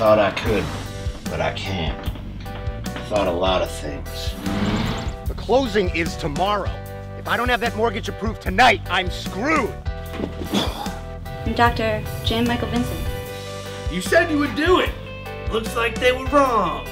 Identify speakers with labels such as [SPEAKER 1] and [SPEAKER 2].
[SPEAKER 1] thought I could, but I can't. I thought a lot of things.
[SPEAKER 2] The closing is tomorrow. If I don't have that mortgage approved tonight, I'm screwed.
[SPEAKER 3] I'm Dr. Jan Michael Vincent.
[SPEAKER 4] You said you would do it. Looks like they were wrong.